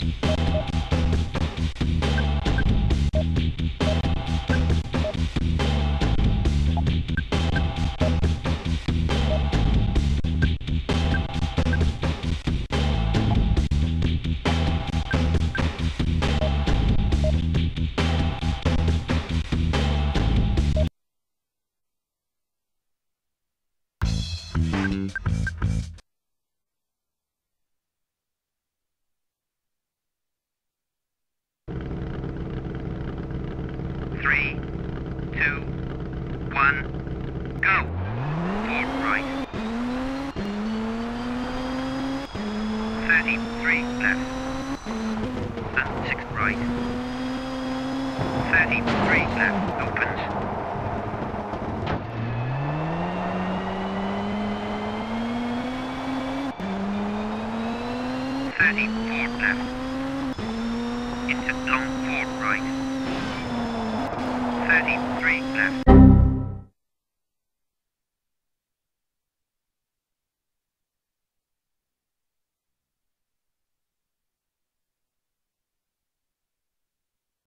Three, two, one, go. 4 right. 33 left. And 6 right. 33 left opens. 34 left. Into long 4 right. 33 left.